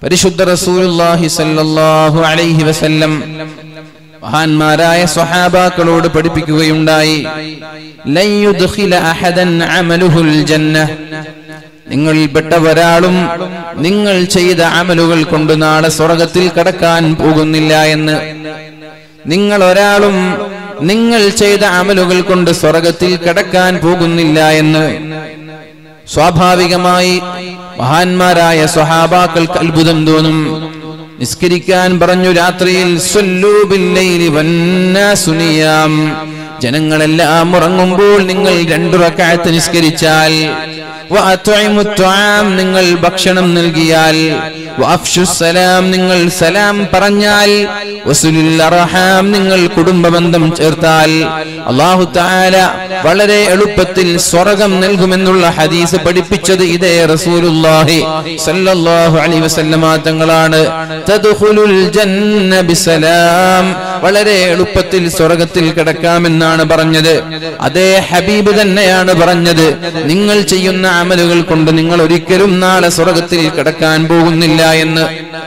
പരിശുദ്ധ റസൂലുള്ളാഹി സ്വല്ലല്ലാഹു അലൈഹി വസല്ലം മഹാന്മാരായ സ്വഹാബാക്കളോട് പഠിപ്പിക്കുകയുണ്ടായി, ലൻ യുദ്ഖില അഹദൻ അമലുഹുൽ ജന്നഹ്, നിങ്ങളിൽപ്പെട്ട ഒരാളും നിങ്ങൾ ചെയ്ത അമലുകൾ കൊണ്ട് നാളെ സ്വർഗ്ഗത്തിൽ കടക്കാൻ പോകുന്നില്ല എന്ന്. നിങ്ങൾ ഒരാളും നിങ്ങൾ ചെയ്ത അമലുകൾ കൊണ്ട് സ്വർഗ്ഗത്തിൽ കടക്കാൻ പോകുന്നില്ല എന്ന്. സ്വാഭാവികമായി മഹാന്മാരായ സ്വഹാബാക്കൾക്ക് അത്ഭുതം തോന്നും. നിസ്കരിക്കാൻ പറഞ്ഞു രാത്രിയിൽ, സ്വല്ലൂ ബില്ലൈലി വന്നാസു നിയാം, ജനങ്ങളെല്ലാം ഉറങ്ങുമ്പോൾ നിങ്ങൾ 2 റക്അത്ത് നിസ്കരിച്ചാൽ, വഅത്ഇമു ത്വആം, നിങ്ങൾ ഭക്ഷണം നൽകിയാൽ, വഅഫ്ശുസ് സലാം, നിങ്ങൾ സലാം പറഞ്ഞാൽ, വസുലുൽ അർഹാം, നിങ്ങൾ കുടുംബബന്ധം ചേർത്താൽ അല്ലാഹു തആല വളരെ എളുപ്പത്തിൽ സ്വർഗ്ഗം നൽകുമെന്നുള്ള ഹദീസ് പഠിപ്പിച്ചത് ഇതേ റസൂലുള്ളാഹി സ്വല്ലല്ലാഹു അലൈഹി വസല്ലമ തങ്ങളാണ്. തദ്ഖുലുൽ ജന്ന ബിസലാം, വളരെ എളുപ്പത്തിൽ സ്വർഗ്ഗത്തിൽ കടക്കാമെന്നാണ് പറഞ്ഞത്. അതേ ഹബീബ് തന്നെയാണ് പറഞ്ഞത്, നിങ്ങൾ ചെയ്യുന്ന അമലുകൾ കൊണ്ട് നിങ്ങൾ ഒരിക്കലും നാളെ സ്വർഗ്ഗത്തിൽ കടക്കാൻ പോകുന്നില്ല എന്ന്.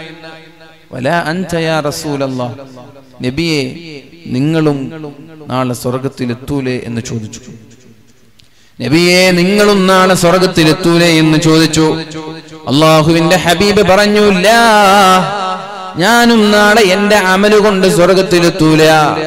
വലാ അൻത യാ റസൂലല്ലാഹ്, നബിയെ നിങ്ങളും നാളെ സ്വർഗ്ഗത്തിൽ എത്തൂലേ എന്ന് ചോദിച്ചു. നബിയെ നിങ്ങളും നാളെ സ്വർഗ്ഗത്തിൽ എത്തൂലേ എന്ന് ചോദിച്ചു. അല്ലാഹുവിന്റെ ഹബീബ് പറഞ്ഞു, ലാ, ഞാനും നാളെ എന്റെ അമല് കൊണ്ട് സ്വർഗ്ഗത്തിലെത്തൂല.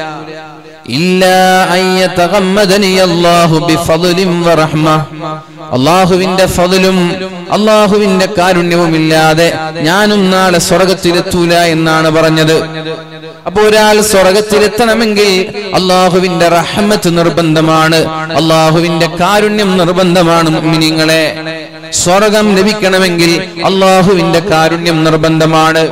ഇല്ലാ അയ്യതഗമ്മദനി അല്ലാഹു ബിഫദ്ലിൻ വറഹ്മ, അല്ലാഹുവിന്റെ ഫദ്ലും അല്ലാഹുവിന്റെ കാരുണ്യവും ഇല്ലാതെ ഞാനും നാളെ സ്വർഗ്ഗത്തിലെത്തൂല എന്നാണ് പറഞ്ഞത്. അപ്പോൾ ഒരാൾ സ്വർഗ്ഗത്തിലെത്തണമെങ്കിൽ അല്ലാഹുവിന്റെ റഹ്മത്ത് നിർബന്ധമാണ്, അല്ലാഹുവിന്റെ കാരുണ്യം നിർബന്ധമാണ്. മുഅ്മിനീങ്ങളെ, സ്വർഗ്ഗം ലഭിക്കണമെങ്കിൽ അല്ലാഹുവിന്റെ കാരുണ്യം നിർബന്ധമാണ്.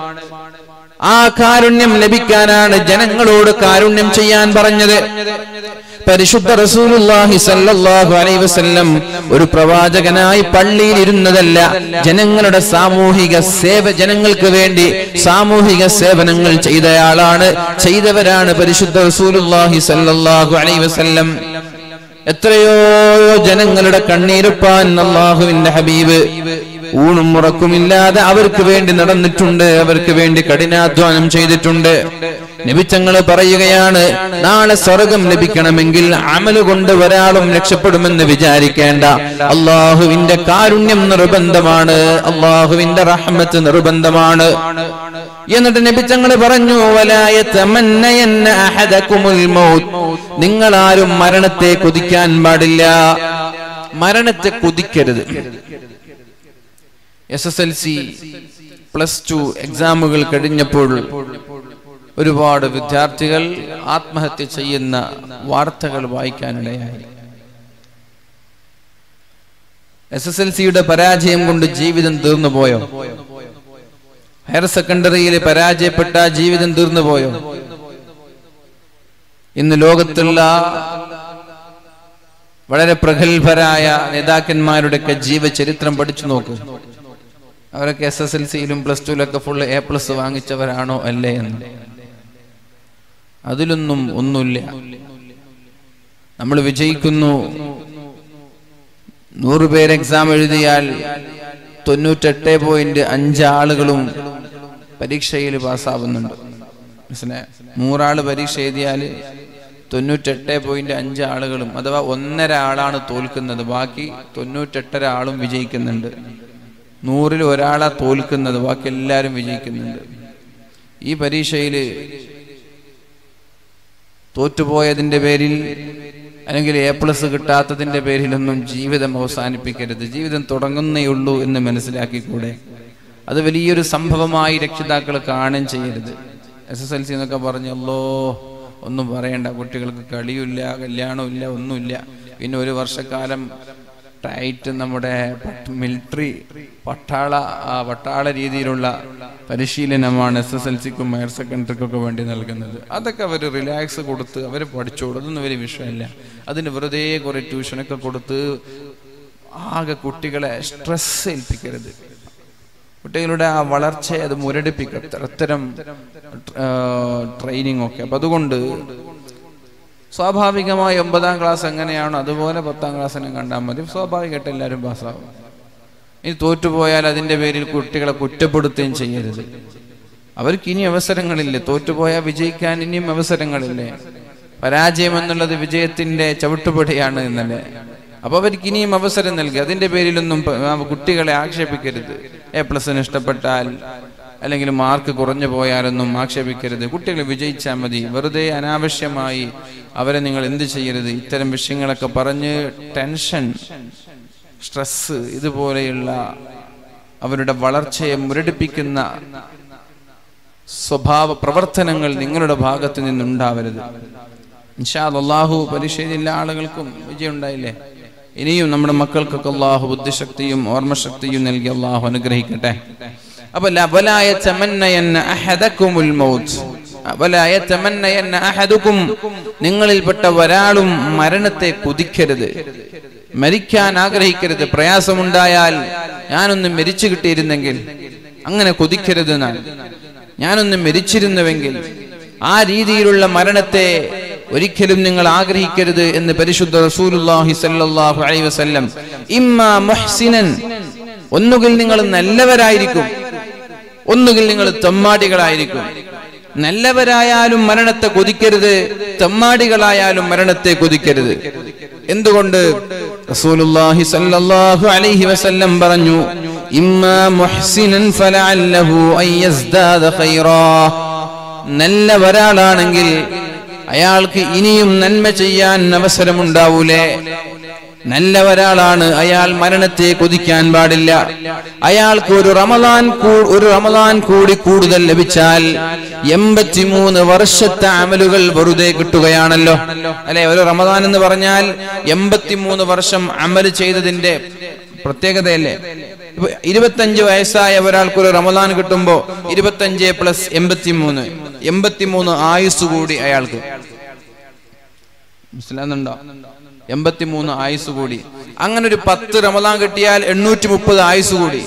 ആ കാരുണ്യം ലഭിക്കാനാണ് ജനങ്ങളോട് കാരുണ്യം ചെയ്യാൻ പറഞ്ഞത്. പരിശുദ്ധ റസൂലുള്ളാഹി സ്വല്ലല്ലാഹു അലൈഹി വസല്ലം ഒരു പ്രവാചകനായി പള്ളിയിൽ ഇരുന്നതല്ല, ജനങ്ങളുടെ ജനങ്ങൾക്ക് വേണ്ടി സാമൂഹിക സേവനങ്ങൾ ചെയ്തവരാണ് പരിശുദ്ധ റസൂലുള്ളാഹി സ്വല്ലല്ലാഹു അലൈഹി വസല്ലം. എത്രയോ ജനങ്ങളുടെ കണ്ണീരൊപ്പാൻ അല്ലാഹുവിന്റെ ഹബീബ് ഊണും ഉറക്കുമില്ലാതെ അവർക്ക് വേണ്ടി നടന്നിട്ടുണ്ട്, അവർക്ക് വേണ്ടി കഠിനാധ്വാനം ചെയ്തിട്ടുണ്ട്. നബി തങ്ങൾ പറയുകയാണ്, നാളെ സ്വർഗ്ഗം ലഭിക്കണമെങ്കിൽ അമല് കൊണ്ട് ഒരാളും രക്ഷപ്പെടുമെന്ന് വിചാരിക്കേണ്ട. അല്ലാഹുവിന്റെ കാരുണ്യം നിർബന്ധമാണ്, അല്ലാഹുവിന്റെ റഹ്മത്ത് നിർബന്ധമാണ്. എന്നിട്ട് നബി തങ്ങൾ പറഞ്ഞു, വലാ യതമന്നയന്ന അഹദകുമുൽ മൗത്ത്, നിങ്ങൾ ആരും മരണത്തെ കൊതിക്കാൻ പാടില്ല, മരണത്തെ കൊതിക്കരുത്. SSLC +2 എക്സാമുകൾ കഴിഞ്ഞപ്പോൾ ഒരുപാട് വിദ്യാർത്ഥികൾ ആത്മഹത്യ ചെയ്യുന്ന വാർത്തകൾ വായിക്കാനിടയായി. SSLCയുടെ പരാജയം കൊണ്ട് ജീവിതം തീർന്നുപോയോ? ഹയർ സെക്കൻഡറിയിൽ പരാജയപ്പെട്ട ജീവിതം തീർന്നുപോയോ? ഇന്ന് ലോകത്തുള്ള വളരെ പ്രഗത്ഭരായ നേതാക്കന്മാരുടെയൊക്കെ ജീവചരിത്രം പഠിച്ചു നോക്കൂ. അവരൊക്കെ SSLCയിലും +2ലൊക്കെ ഫുൾ A+ വാങ്ങിച്ചവരാണോ അല്ലേ എന്ന്. അതിലൊന്നും ഒന്നുമില്ല. നമ്മൾ വിജയിക്കുന്നു. 100 പേര് എക്സാം എഴുതിയാൽ 98.5 ആളുകളും പരീക്ഷയിൽ പാസ്സാവുന്നുണ്ട്. മനസ്സിലായോ? 100 ആള് പരീക്ഷ എഴുതിയാൽ 98.5 ആളുകളും, അഥവാ 1.5 ആളാണ് തോൽക്കുന്നത്, ബാക്കി 98 ആളും വിജയിക്കുന്നുണ്ട്. 100-ൽ ഒരാളാ തോൽക്കുന്നത്, ബാക്കി എല്ലാവരും വിജയിക്കുന്നുണ്ട്. ഈ പരീക്ഷയിൽ തോറ്റുപോയതിന്റെ പേരിൽ അല്ലെങ്കിൽ A+ കിട്ടാത്തതിന്റെ പേരിലൊന്നും ജീവിതം അവസാനിപ്പിക്കരുത്. ജീവിതം തുടങ്ങുന്നേയുള്ളൂ എന്ന് മനസ്സിലാക്കിക്കൂടെ? അത് വലിയൊരു സംഭവമായി രക്ഷിതാക്കൾ കാണുകയും ചെയ്യരുത്. SSLC എന്നൊക്കെ പറഞ്ഞല്ലോ, ഒന്നും പറയണ്ട, കുട്ടികൾക്ക് കളിയില്ല, കല്യാണമില്ല, ഒന്നുമില്ല. പിന്നെ 1 വർഷക്കാലം ടൈറ്റ് നമ്മുടെ മിലിറ്ററി പട്ടാള രീതിയിലുള്ള പരിശീലനമാണ് SSLCക്കും ഹയർ സെക്കൻഡറിക്കൊക്കെ വേണ്ടി നൽകുന്നത്. അതൊക്കെ അവർ റിലാക്സ് കൊടുത്ത് അവർ പഠിച്ചോളൂ, അതൊന്നും വലിയ വിഷയമല്ല. അതിന് വെറുതെ കുറെ ട്യൂഷനൊക്കെ കൊടുത്ത് ആകെ കുട്ടികളെ സ്ട്രെസ് ഏൽപ്പിക്കരുത്. കുട്ടികളുടെ ആ വളർച്ചയെ അത് മുരടിപ്പിക്കും അത്തരം ട്രെയിനിങ് ഒക്കെ. അപ്പം അതുകൊണ്ട് സ്വാഭാവികമായി 9ാം ക്ലാസ് എങ്ങനെയാണോ അതുപോലെ 10ാം ക്ലാസ്സിനെ കണ്ടാൽ മതി. സ്വാഭാവികമായിട്ട് എല്ലാവരും പാസ്സാവും. ഇനി തോറ്റുപോയാൽ അതിൻ്റെ പേരിൽ കുട്ടികളെ കുറ്റപ്പെടുത്തുകയും ചെയ്യരുത്. അവർക്ക് ഇനി അവസരങ്ങളില്ലേ? തോറ്റുപോയാൽ വിജയിക്കാൻ ഇനിയും അവസരങ്ങളില്ലേ? പരാജയം എന്നുള്ളത് വിജയത്തിന്റെ ചവിട്ടുപടിയാണ് എന്നല്ലേ? അപ്പൊ അവർക്ക് ഇനിയും അവസരം നൽകി. അതിന്റെ പേരിലൊന്നും കുട്ടികളെ ആക്ഷേപിക്കരുത്. A+ ഇഷ്ടപ്പെട്ടാൽ അല്ലെങ്കിൽ മാർക്ക് കുറഞ്ഞു പോയാലൊന്നും ആക്ഷേപിക്കരുത്. കുട്ടികൾ വിജയിച്ചാൽ മതി. വെറുതെ അനാവശ്യമായി അവരെ നിങ്ങൾ എന്ത് ചെയ്യരുത്. ഇത്തരം വിഷയങ്ങളൊക്കെ പറഞ്ഞ് ടെൻഷൻ, സ്ട്രെസ്, ഇതുപോലെയുള്ള അവരുടെ വളർച്ചയെ മുരടിപ്പിക്കുന്ന സ്വഭാവ പ്രവർത്തനങ്ങൾ നിങ്ങളുടെ ഭാഗത്ത് നിന്നുണ്ടാവരുത്. ഇൻഷാ അല്ലാഹു പരീക്ഷയിലുള്ള ആളുകൾക്കും വിജയം ഉണ്ടായില്ലേ? ഇനിയും നമ്മുടെ മക്കൾക്കൊക്കെ അല്ലാഹു ബുദ്ധിശക്തിയും ഓർമ്മശക്തിയും നൽകി അല്ലാഹു അനുഗ്രഹിക്കട്ടെ. അപ്പൊ നിങ്ങളിൽപ്പെട്ട ഒരാളും മരണത്തെ കൊതിക്കരുത്, മരിക്കാൻ ആഗ്രഹിക്കരുത്. പ്രയാസമുണ്ടായാൽ ഞാനൊന്ന് മരിച്ചു കിട്ടിയിരുന്നെങ്കിൽ, അങ്ങനെ കൊതിക്കരുത്. ഞാനൊന്ന് മരിച്ചിരുന്നുവെങ്കിൽ, ആ രീതിയിലുള്ള മരണത്തെ ഒരിക്കലും നിങ്ങൾ ആഗ്രഹിക്കരുത് എന്ന് പരിശുദ്ധ റസൂലുള്ളാഹി സ്വല്ലല്ലാഹു അലൈഹി വസല്ലം. ഇമ്മാ മുഹ്സിനൻ, ഒന്നുകിൽ നിങ്ങൾ നല്ലവരായിരിക്കും, ഒന്നുകിൽ നിങ്ങൾ തെമ്മാടികളായിരിക്കും. നല്ലവരായാലും മരണത്തെ കൊതിക്കരുത്, തെമ്മാടികളായാലും മരണത്തെ കൊതിക്കരുത്. എന്തുകൊണ്ട്? റസൂലുള്ളാഹി സ്വല്ലല്ലാഹു അലൈഹി വസല്ലം പറഞ്ഞു, ഇമ്മാ മുഹ്സിനൻ ഫലഅല്ലഹു അയസ്ദാദ ഖൈറാ. നല്ല ഒരാളാണെങ്കിൽ അയാൾക്ക് ഇനിയും നന്മ ചെയ്യാൻ അവസരമുണ്ടാവൂലേ? നല്ല ഒരാളാണ്, അയാൾ മരണത്തെ കൊതിക്കാൻ പാടില്ല. അയാൾക്ക് ഒരു റമദാൻ കൂടി കൂടുതൽ ലഭിച്ചാൽ 83 വർഷത്തെ അമലുകൾ വെറുതെ കിട്ടുകയാണല്ലോ അല്ലെ? ഒരു റമദാൻ എന്ന് പറഞ്ഞാൽ 83 വർഷം അമൽ ചെയ്തതിന്റെ പ്രത്യേകതയല്ലേ? 25 വയസ്സായ ഒരാൾക്ക് ഒരു റമദാൻ കിട്ടുമ്പോ 25 + 83 ആയുസ് കൂടി അയാൾക്ക്. മനസ്സിലാകുന്നുണ്ടോ? 83 ആയുസ് കൂടി. അങ്ങനെ ഒരു 10 റമദാൻ കിട്ടിയാൽ 830 ആയുസ് കൂടി.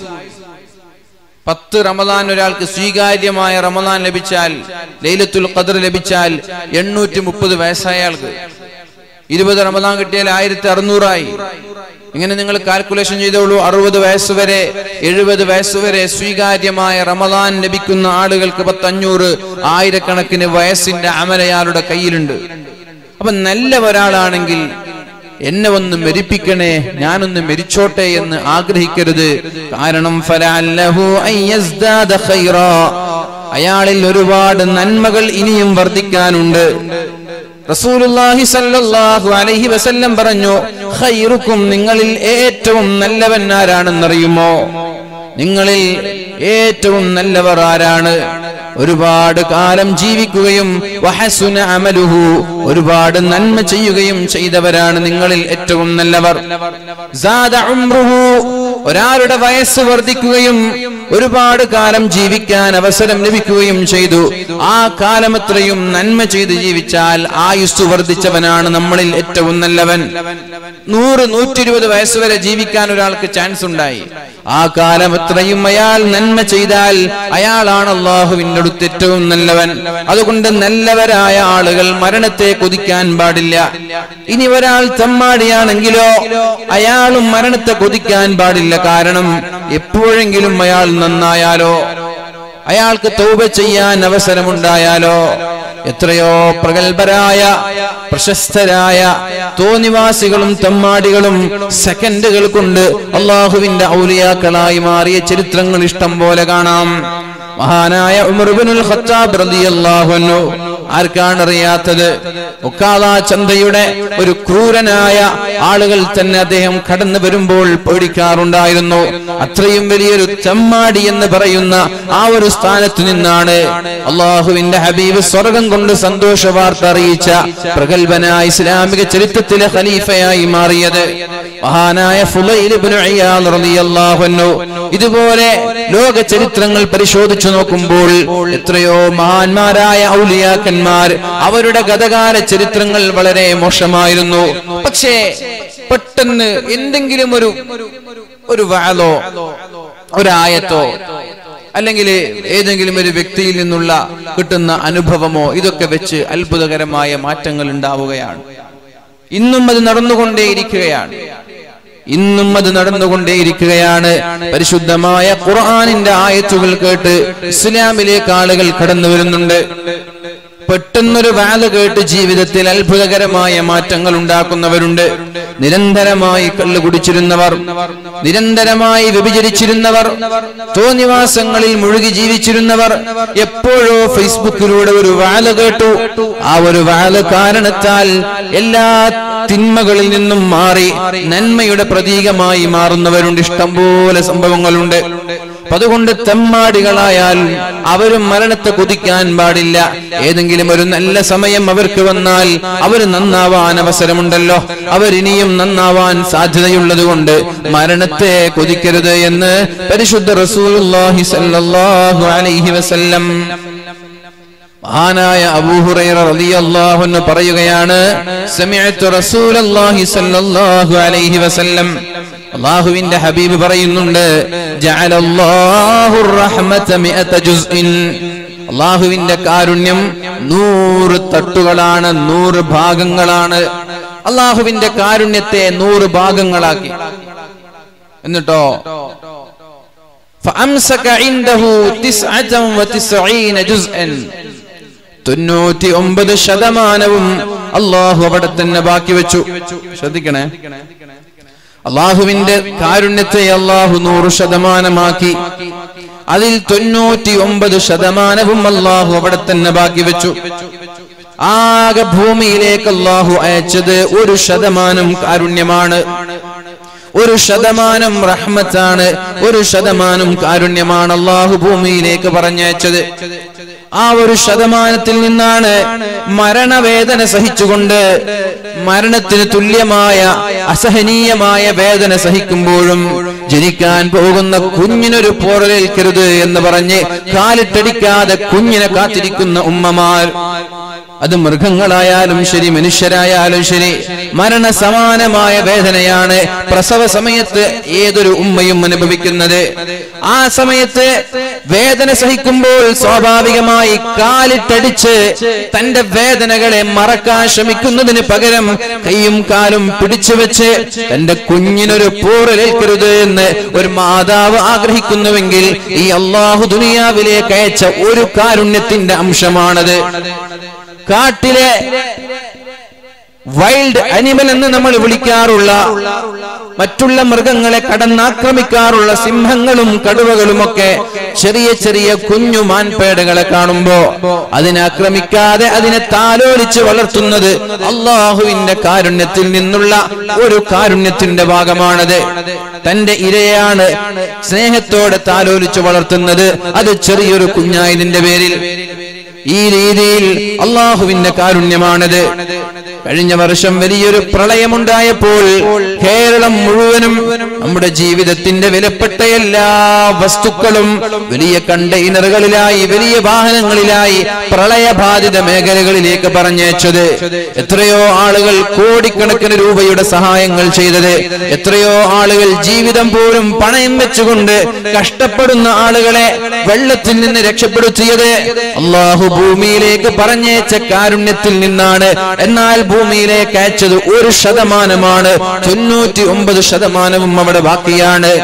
10 റമദാൻ ഒരാൾക്ക് സ്വീകാര്യമായ റമദാൻ ലഭിച്ചാൽ, ലൈലത്തുൽ ഖദ്ർ ലഭിച്ചാൽ 830 വയസ്സായ ആൾക്ക്. 20 റമദാൻ കിട്ടിയാൽ 1600 ആയി. ഇങ്ങനെ നിങ്ങൾ കാൽക്കുലേഷൻ ചെയ്തോളൂ. 60 വയസ്സ് വരെ 70 വയസ്സ് വരെ സ്വീകാര്യമായ റമദാൻ ലഭിക്കുന്ന ആളുകൾക്ക് 500 ആയിരക്കണക്കിന് വയസ്സിന്റെ അമലയാളുടെ കയ്യിലുണ്ട്. അപ്പൊ നല്ല ഒരാളാണെങ്കിൽ എന്നെ ഒന്ന് മരിപ്പിക്കണേ, ഞാനൊന്ന് മരിച്ചോട്ടെ എന്ന് ആഗ്രഹിക്കരുത്. കാരണം ഫലഅല്ലഹു അയസ്ദാദ ഖൈറാ, അയാളിൽ ഒരുപാട് നന്മകൾ ഇനിയും വർദ്ധിക്കാനുണ്ട്. റസൂലുള്ളാഹി സ്വല്ലല്ലാഹു അലൈഹി വസല്ലം പറഞ്ഞു, ഖൈറുക്കും, നിങ്ങളിൽ ഏറ്റവും നല്ലവൻ ആരാണെന്നറിയുമോ? നിങ്ങളിൽ ഏറ്റവും നല്ലവർ ആരാണ്? ഒരുപാട് കാലം ജീവിക്കുകയും വഹസുന അമലുഹു, ഒരുപാട് നന്മ ചെയ്യുകയും ചെയ്തവരാണ് നിങ്ങളിൽ ഏറ്റവും നല്ലവർ. സാദ ഉംറുഹു, ഒരാളുടെ വയസ്സ് വർദ്ധിക്കുകയും ഒരുപാട് കാലം ജീവിക്കാൻ അവസരം ലഭിക്കുകയും ചെയ്തു. ആ കാലം എത്രയും നന്മ ചെയ്ത് ജീവിച്ചാൽ ആയുസ് വർദ്ധിച്ചവനാണ് നമ്മളിൽ ഏറ്റവും നല്ലവൻ. 100-120 വയസ്സ് വരെ ജീവിക്കാൻ ഒരാൾക്ക് ചാൻസ് ഉണ്ടായി. ആ കാലം എത്രയും അയാൾ നന്മ ചെയ്താൽ അയാളാണ് അല്ലാഹുവിന്റെ അടുത്ത് ഏറ്റവും നല്ലവൻ. അതുകൊണ്ട് നല്ലവരായ ആളുകൾ മരണത്തെ കൊതിക്കാൻ പാടില്ല. ഇനി ഒരാൾ തെമ്മാടിയാണെങ്കിലോ അയാളും മരണത്തെ കൊതിക്കാൻ പാടില്ല. കാരണം എപ്പോഴെങ്കിലും അയാൾ നന്നായാലോ, അയാൾക്ക് തൗബ ചെയ്യാൻ അവസരമുണ്ടായാലോ, എത്രയോ പ്രഗത്ഭരായ പ്രശസ്തരായ തോന്നിവാസികളും തെമ്മാടികളും സെക്കൻഡുകൾ കൊണ്ട് അല്ലാഹുവിന്റെ ഔലിയാക്കളായി മാറിയ ചരിത്രങ്ങൾ ഇഷ്ടം പോലെ കാണാം. മഹാനായ ഉമർ ഇബ്നുൽ ഖത്താബ് റളിയല്ലാഹു അൻഹു, ആർക്കാണ് അറിയാത്തത്? ഒക്കാദ ചന്തയുടെ ഒരു ക്രൂരനായ ആളുകൾ തന്നെ അദ്ദേഹം കടന്നു വരുമ്പോൾ പേടിക്കാറുണ്ടായിരുന്നു. അത്രയും വലിയൊരു തെമ്മാടി എന്ന് പറയുന്ന ആ ഒരു സ്ഥാനത്ത് നിന്നാണ് അല്ലാഹുവിന്റെ ഹബീബ് സ്വർഗം കൊണ്ട് സന്തോഷ വാർത്ത അറിയിച്ച പ്രഗത്ഭനായ ഇസ്ലാമിക ചരിത്രത്തിലെ ഖലീഫയായി മാറിയത് മഹാനായ ഫുളൈൽ ഇബ്നു ഇയാദ് റളിയല്ലാഹു അൻഹു. ഇതുപോലെ ലോക ചരിത്രങ്ങൾ പരിശോധിച്ചു നോക്കുമ്പോൾ എത്രയോ മഹാന്മാരായ ഔലിയാക്കന്മാർ, അവരുടെ ഗതകാല ചരിത്രങ്ങൾ വളരെ മോശമായിരുന്നു. പക്ഷേ പെട്ടെന്ന് എന്തെങ്കിലും ഒരു വഅലോ ഒരായത്തോ അല്ലെങ്കിൽ ഏതെങ്കിലും ഒരു വ്യക്തിയിൽ നിന്നുള്ള കിട്ടുന്ന അനുഭവമോ ഇതൊക്കെ വെച്ച് അത്ഭുതകരമായ മാറ്റങ്ങൾ ഉണ്ടാവുകയാണ്. ഇന്നും അത് നടന്നുകൊണ്ടേയിരിക്കുകയാണ്. ഇന്നും അത് നടന്നുകൊണ്ടേയിരിക്കുകയാണ്. പരിശുദ്ധമായ ഖുർആനിന്റെ ആയത്തുകൾ കേട്ട് ഇസ്ലാമിലേക്ക് ആളുകൾ കടന്നു വരുന്നുണ്ട്. പെട്ടെന്നൊരു വാല് കേട്ട് ജീവിതത്തിൽ അത്ഭുതകരമായ മാറ്റങ്ങൾ ഉണ്ടാക്കുന്നവരുണ്ട്. നിരന്തരമായി കള്ളു കുടിച്ചിരുന്നവർ, നിരന്തരമായി വ്യഭിചരിച്ചിരുന്നവർ, തോന്നിവാസങ്ങളിൽ മുഴുകി ജീവിച്ചിരുന്നവർ എപ്പോഴോ ഫേസ്ബുക്കിലൂടെ ഒരു വാല് കേട്ടു. ആ ഒരു വാല് കാരണത്താൽ എല്ലാ തിന്മകളിൽ നിന്നും മാറി നന്മയുടെ പ്രതീകമായി മാറുന്നവരുണ്ട്. ഇഷ്ടംപോലെ സംഭവങ്ങളുണ്ട്. അതുകൊണ്ട് തെമ്മാടികളായാൽ അവരും മരണത്തെ കുതിക്കാൻ പാടില്ല. ഏതെങ്കിലും ഒരു നല്ല സമയം അവർക്ക് വന്നാൽ അവർ നന്നാവാൻ അവസരമുണ്ടല്ലോ. അവരിനിയും നന്നാവാൻ സാധ്യതയുള്ളത് കൊണ്ട് മരണത്തെ കൊതിക്കരുത് എന്ന് പരിശുദ്ധ റസൂലുള്ളാഹി സ്വല്ലല്ലാഹു അലൈഹി വസല്ലം. മഹാനായ അബൂ ഹുറൈറ റളിയല്ലാഹു അൻഹു പറയുകയാണ്, സമിഅ്തു റസൂലല്ലാഹി സ്വല്ലല്ലാഹു അലൈഹി വസല്ലം, അല്ലാഹുവിന്റെ ഹബീബ് പറയുന്നുണ്ട്, ജഅലല്ലാഹു റഹ്മത മിഅത ജുസ്ഇൻ, അല്ലാഹുവിന്റെ കാരുണ്യം 100 തട്ടുകളാണ്, 100 ഭാഗങ്ങളാണ്. അല്ലാഹുവിന്റെ കാരുണ്യത്തെ 100 ഭാഗങ്ങളാക്കി. എന്നിട്ടോ ഫഅംസക ഇൻദഹു 99 ജുസ്അൻ, 99% അല്ലാഹു അവിടെ തന്നെ ബാക്കി വെച്ചു. ശ്രദ്ധിക്കണേ, അല്ലാഹുവിന്റെ കാരുണ്യത്തെ അല്ലാഹു 100% അതിൽ 99% അല്ലാഹു അവിടെ തന്നെ ബാക്കി വെച്ചു. ആകെ ഭൂമിയിലേക്ക് അല്ലാഹു അയച്ചത് 1% കാരുണ്യമാണ്, 1% റഹ്മത്താണ്, 1% കാരുണ്യമാണ് അല്ലാഹു ഭൂമിയിലേക്ക് പറഞ്ഞയച്ചത്. ആ 1% നിന്നാണ് മരണവേദന സഹിച്ചുകൊണ്ട്, മരണത്തിന് തുല്യമായ അസഹനീയമായ വേദന സഹിക്കുമ്പോഴും ജനിക്കാൻ പോകുന്ന കുഞ്ഞിനൊരു പോറലേൽക്കരുത് എന്ന് പറഞ്ഞ് കാലിട്ടടിക്കാതെ കുഞ്ഞിനെ കാത്തിരിക്കുന്ന ഉമ്മമാർ, അത് മൃഗങ്ങളായാലും ശരി മനുഷ്യരായാലും ശരി, മരണസമാനമായ വേദനയാണ് പ്രസവ സമയത്ത് ഏതൊരു ഉമ്മയും അനുഭവിക്കുന്നത്. ആ സമയത്ത് വേദന സഹിക്കുമ്പോൾ സ്വാഭാവികമായി കാലിട്ടടിച്ച് തന്റെ വേദനകളെ മറക്കാൻ ശ്രമിക്കുന്നതിന് പകരം കൈയും കാലും പിടിച്ചു വെച്ച് തന്റെ കുഞ്ഞിനൊരു പോറലേൽക്കരുത് എന്ന് ഒരു മാതാവ് ആഗ്രഹിക്കുന്നുവെങ്കിൽ ഈ അല്ലാഹു ദുനിയാവിലേക്ക് അയച്ച ഒരു കാരുണ്യത്തിന്റെ അംശമാണത്. കാട്ടിലെ വൈൽഡ് അനിമൽ എന്ന് നമ്മൾ വിളിക്കാറുള്ള, മറ്റുള്ള മൃഗങ്ങളെ കടന്നാക്രമിക്കാറുള്ള സിംഹങ്ങളും കടുവകളുമൊക്കെ ചെറിയ ചെറിയ കുഞ്ഞു മാൻപേടകളെ കാണുമ്പോ അതിനാക്രമിക്കാതെ അതിനെ താലോലിച്ച് വളർത്തുന്നത് അല്ലാഹുവിന്റെ കാരുണ്യത്തിൽ നിന്നുള്ള ഒരു കാരുണ്യത്തിന്റെ ഭാഗമാണത്. തന്റെ ഇരയാണ് സ്നേഹത്തോടെ താലോലിച്ച് വളർത്തുന്നത്, അത് ചെറിയൊരു കുഞ്ഞായതിന്റെ പേരിൽ. ഈ രീതിയിൽ അല്ലാഹുവിന്റെ കാരുണ്യമാണത്. കഴിഞ്ഞ വർഷം വലിയൊരു പ്രളയമുണ്ടായപ്പോൾ കേരളം മുഴുവനും നമ്മുടെ ജീവിതത്തിന്റെ വിലപ്പെട്ട എല്ലാ വസ്തുക്കളും വലിയ കണ്ടെയ്നറുകളിലായി, വലിയ വാഹനങ്ങളിലായി പ്രളയബാധിത മേഖലകളിലേക്ക് പറഞ്ഞയച്ചത്. എത്രയോ ആളുകൾ കോടിക്കണക്കിന് രൂപയുടെ സഹായങ്ങൾ ചെയ്തത്, എത്രയോ ആളുകൾ ജീവിതം പോലും പണയം വെച്ചുകൊണ്ട് കഷ്ടപ്പെടുന്ന ആളുകളെ വെള്ളത്തിൽ നിന്ന് രക്ഷപ്പെടുത്തിയത് അല്ലാഹു ഭൂമിയിലേക്ക് പറഞ്ഞയച്ച കാരുണ്യത്തിൽ നിന്നാണ്. എന്നാൽ ഭൂമിയിലേക്ക് അയച്ചത് 1%, 99% അവിടെ ബാക്കിയാണ്.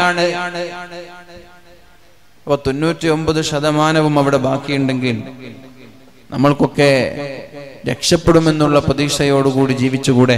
അപ്പൊ 99% അവിടെ ബാക്കിയുണ്ടെങ്കിൽ നമ്മൾക്കൊക്കെ രക്ഷപ്പെടുമെന്നുള്ള പ്രതീക്ഷയോടുകൂടി ജീവിച്ചുകൂടെ?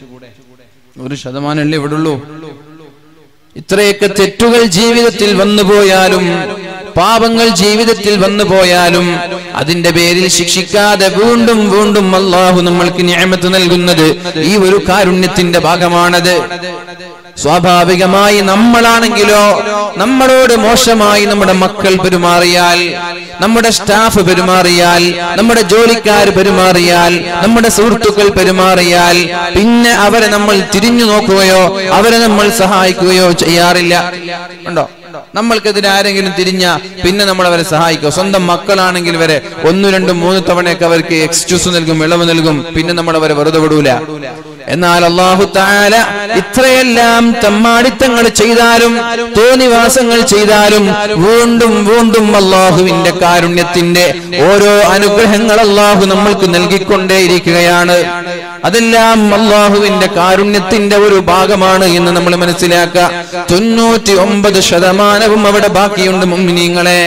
1% ഇവിടെ ഉള്ളൂ. ഇത്രയൊക്കെ തെറ്റുകൾ ജീവിതത്തിൽ വന്നുപോയാലും, പാപങ്ങൾ ജീവിതത്തിൽ വന്നുപോയാലും അതിന്റെ പേരിൽ ശിക്ഷിക്കാതെ വീണ്ടും വീണ്ടും അല്ലാഹു നമ്മൾക്ക് നിഅമത്ത് നൽകുന്നത് ഈ ഒരു കാരുണ്യത്തിന്റെ ഭാഗമാണത്. സ്വാഭാവികമായി നമ്മളാണെങ്കിലോ, നമ്മളോട് മോശമായി നമ്മുടെ മക്കൾ പെരുമാറിയാൽ, നമ്മുടെ സ്റ്റാഫ് പെരുമാറിയാൽ, നമ്മുടെ ജോലിക്കാർ പെരുമാറിയാൽ, നമ്മുടെ സുഹൃത്തുക്കൾ പെരുമാറിയാൽ പിന്നെ അവരെ നമ്മൾ തിരിഞ്ഞു നോക്കുകയോ അവരെ നമ്മൾ സഹായിക്കുകയോ ചെയ്യാറില്ല. ഉണ്ടോ? നമ്മൾക്കെതിരെ ആരെങ്കിലും തിരിഞ്ഞ പിന്നെ നമ്മൾ അവരെ സഹായിക്കും. സ്വന്തം മക്കളാണെങ്കിൽ വരെ 1, 2, 3 തവണയൊക്കെ അവർക്ക് എക്സ്ക്യൂസ് നൽകും, ഇളവ് നൽകും. പിന്നെ നമ്മൾ അവരെ വെറുതെ വിടൂല. എന്നാൽ അല്ലാഹു തആല ഇത്രയെല്ലാം തമ്മാടിത്തങ്ങൾ ചെയ്താലും തോന്നിവാസങ്ങൾ ചെയ്താലും വീണ്ടും വീണ്ടും അല്ലാഹുവിന്റെ കാരുണ്യത്തിന്റെ ഓരോ അനുഗ്രഹങ്ങൾ അല്ലാഹു നമ്മൾക്ക് നൽകിക്കൊണ്ടേയിരിക്കുകയാണ്. അതെല്ലാം അല്ലാഹുവിന്റെ കാരുണ്യത്തിന്റെ ഒരു ഭാഗമാണ് എന്ന് നമ്മൾ മനസ്സിലാക്കുക. 99% അവിടെ ബാക്കിയുണ്ട് മുഅ്മിനീങ്ങളെ.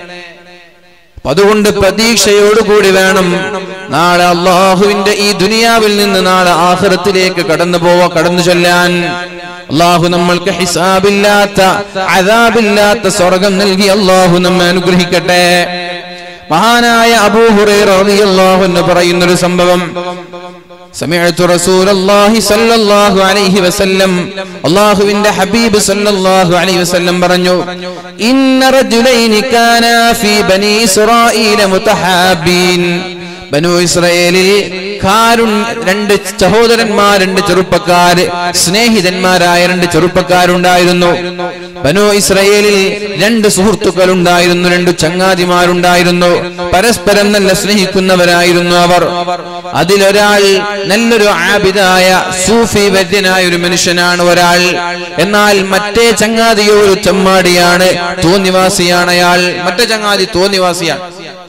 അതുകൊണ്ട് പ്രതീക്ഷയോടുകൂടി വേണം നാളെ അല്ലാഹുവിന്റെ ഈ ദുനിയാവിൽ നിന്ന് നാളെ ആഖിറത്തിലേക്ക് കടന്നു ചെല്ലാൻ. അല്ലാഹു നമ്മൾക്ക് ഹിസാബില്ലാത്ത അദാബില്ലാത്ത സ്വർഗ്ഗം നൽകി അല്ലാഹു നമ്മെ അനുഗ്രഹിക്കട്ടെ. മഹാനായ അബൂ ഹുറൈറ റളിയല്ലാഹു അൻഹു പറയുന്ന ഒരു സംഭവം, സമിഅതു റസൂലുള്ളാഹി സ്വല്ലല്ലാഹു അലൈഹി വസല്ലം, അല്ലാഹുവിന്റെ ഹബീബ് സ്വല്ലല്ലാഹു അലൈഹി വസല്ലം പറഞ്ഞു, ഇന്ന റജുലൈനി കാനാ ഫീ ബനീ ഇസ്രായീല മുതഹാബീൻ. ബനൂ ഇസ്രായേലിൽ രണ്ട് സഹോദരന്മാർ, രണ്ട് ചെറുപ്പക്കാർ, സ്നേഹിതന്മാരായ രണ്ട് ചെറുപ്പക്കാരുണ്ടായിരുന്നു. ബനൂ ഇസ്രായേലിൽ രണ്ട് സുഹൃത്തുക്കൾ ഉണ്ടായിരുന്നു, രണ്ട് ചങ്ങാതിമാരുണ്ടായിരുന്നു. പരസ്പരം നല്ല സ്നേഹിക്കുന്നവരായിരുന്നു അവർ. അതിലൊരാൾ നല്ലൊരു ആബിദായ സൂഫി വര്യനായ ഒരു മനുഷ്യനാണ് ഒരാൾ. എന്നാൽ മറ്റേ ചങ്ങാതിയോ ഒരു ചെമ്മാടിയാണ്, തോന്നിവാസിയാണ് അയാൾ. മറ്റേ ചങ്ങാതി തോന്നിവാസിയാണ്.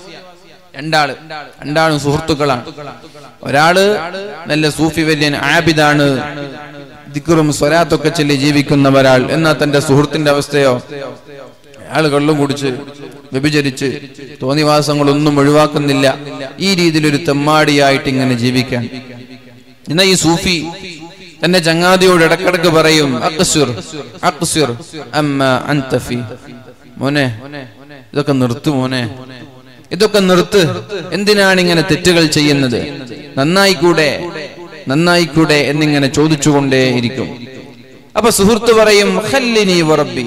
രണ്ടാളും സുഹൃത്തുക്കളാണ്. ഒരാള് നല്ല സൂഫി വര്യൻ ആബിദാണ്, ദിക്റും സ്വലാത്തൊക്കെ ചൊല്ലി ജീവിക്കുന്ന ഒരാൾ. എന്നാൽ തന്റെ സുഹൃത്തിന്റെ അവസ്ഥയോ, അയാൾ കള്ളും കുടിച്ച് വ്യഭിചരിച്ച് തോന്നിവാസങ്ങളൊന്നും ഒഴിവാക്കുന്നില്ല. ഈ രീതിയിലൊരു തെമ്മാടിയായിട്ട് ഇങ്ങനെ ജീവിക്കാൻ. എന്നാൽ ഈ സൂഫി തന്റെ ചങ്ങാതിയോട് ഇടക്കിടക്ക് പറയും, അഖ്സിർ അമ്മാ അൻത ഫീ, മോനെ ഇതൊക്കെ നിർത്ത്, മോനെ ഇതൊക്കെ നിർത്ത്. എന്തിനാണ് ഇങ്ങനെ തെറ്റുകൾ ചെയ്യുന്നത്? നന്നായിക്കൂടെ എന്നിങ്ങനെ ചോദിച്ചുകൊണ്ടേയിരിക്കും. അപ്പൊ സുഹൃത്ത് പറയും, ഖല്ലിനി വറബ്ബി,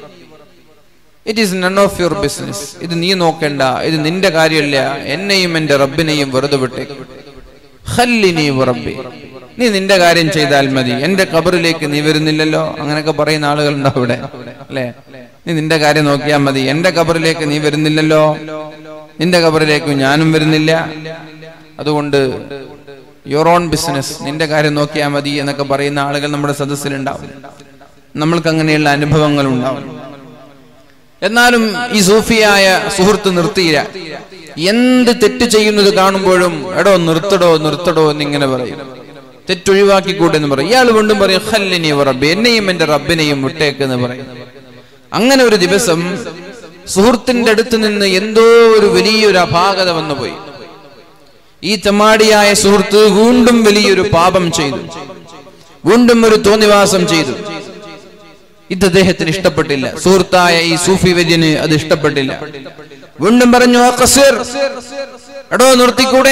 it is none of your business. ഇത് നീ നോക്കണ്ട, ഇത് നിന്റെ കാര്യമല്ല, എന്നെയും എന്റെ റബ്ബിനെയും വെറുതെ വിട്ടേക്ക്. ഖല്ലിനി വറബ്ബി, നീ നിന്റെ കാര്യം ചെയ്താൽ മതി, എന്റെ ഖബറിലേക്ക് നീ വരുന്നില്ലല്ലോ. അങ്ങനെയൊക്കെ പറയുന്ന ആളുകൾ ഉണ്ടാവും ഇവിടെ, അല്ലെ? നീ നിന്റെ കാര്യം നോക്കിയാൽ മതി, എന്റെ ഖബറിലേക്ക് നീ വരുന്നില്ലല്ലോ, നിന്റെ ഖബറിലേക്ക് ഞാനും വരുന്നില്ല. അതുകൊണ്ട് യുവർ ഓൺ ബിസിനസ്, നിന്റെ കാര്യം നോക്കിയാൽ മതി എന്നൊക്കെ പറയുന്ന ആളുകൾ നമ്മുടെ സദസ്സിലുണ്ടാവും. നമ്മൾക്ക് അങ്ങനെയുള്ള അനുഭവങ്ങൾ ഉണ്ടാവും. എന്നാലും ഈ സൂഫിയായ സുഹൃത്ത് നിർത്തിയില്ല. എന്ത് തെറ്റ് ചെയ്യുന്നത് കാണുമ്പോഴും എടോ നിർത്തടോ എന്നിങ്ങനെ പറയും. തെറ്റൊഴിവാക്കിക്കൂടെ എന്ന് പറയും. ഇയാൾ വീണ്ടും പറയും, ഖല്ലിനി വറബ്ബി, എന്നെയും എന്റെ റബ്ബിനെയും വിട്ടേക്ക് എന്ന് പറയും. അങ്ങനെ ഒരു ദിവസം സുഹൃത്തിന്റെ അടുത്ത് നിന്ന് എന്തോ ഒരു വലിയൊരു അപാകത വന്നുപോയി. ഈ തെമ്മാടിയായ സുഹൃത്ത് വീണ്ടും വലിയൊരു പാപം ചെയ്തു, വീണ്ടും ഒരു തോന്നിവാസം ചെയ്തു. ഇത് അദ്ദേഹത്തിന് ഇഷ്ടപ്പെട്ടില്ല. സുഹൃത്തായ ഈ സൂഫി വര്യന് അത് ഇഷ്ടപ്പെട്ടില്ല. വീണ്ടും പറഞ്ഞു, അഖ്സിർ, എടോ നിർത്തിക്കൂടെ.